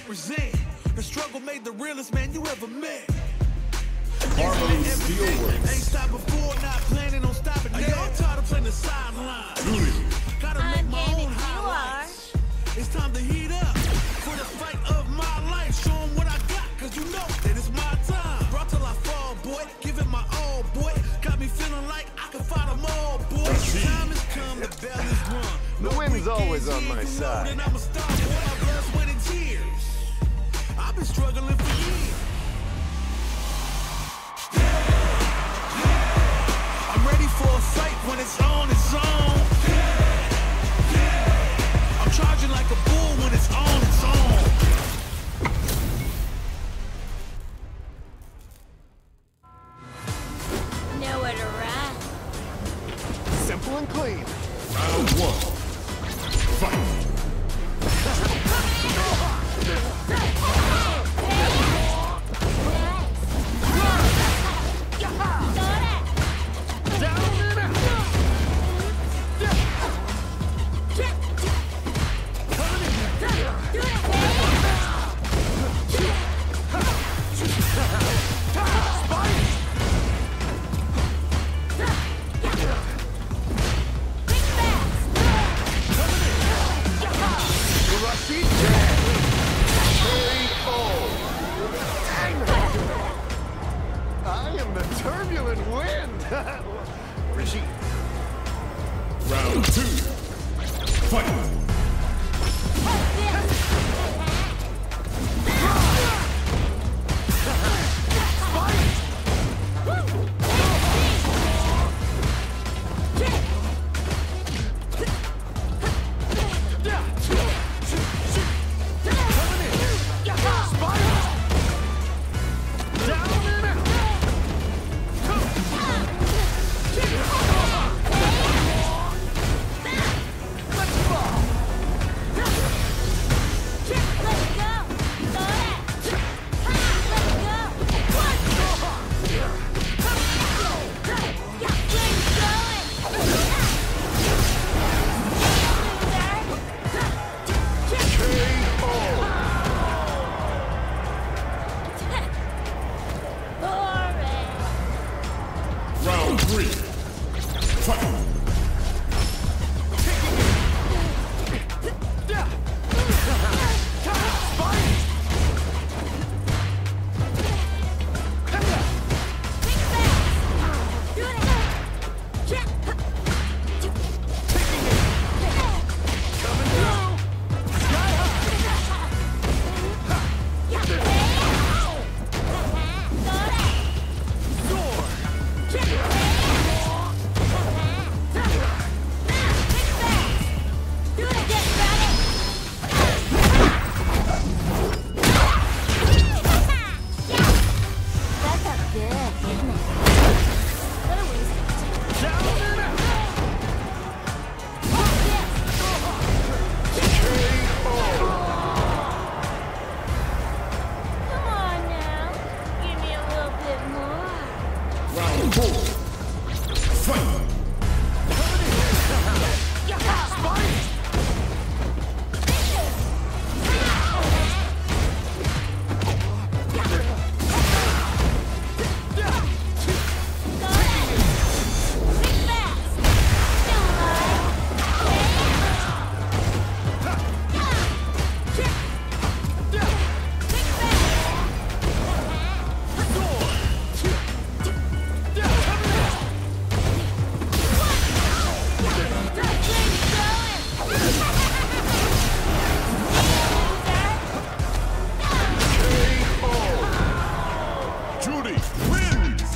represent. The struggle made the realest man you ever met. Harmony Steelworks. Ain't stopped before, not planning on stopping now. Y'all tired of playing the sideline. Gotta make my own highlights. It's time to heat up for the fight of my life. Show 'em what I got, cause you know that it's my time. Brought till I fall, boy. Give it my all, boy. Got me feeling like I can fight them all, boy. Time has come, the belly's run. The wind's always on my side. And I'm a star, boy. My blood, sweat, and tears. I've been struggling for years. I'm ready for a fight when it's on its own. I'm charging like a bull when it's on its own. Nowhere to run. Simple and clean. Round one. Fight. Turbulent wind! Regime. Round two. Fight. Round three. Fight. Round four. Fight. Judy wins!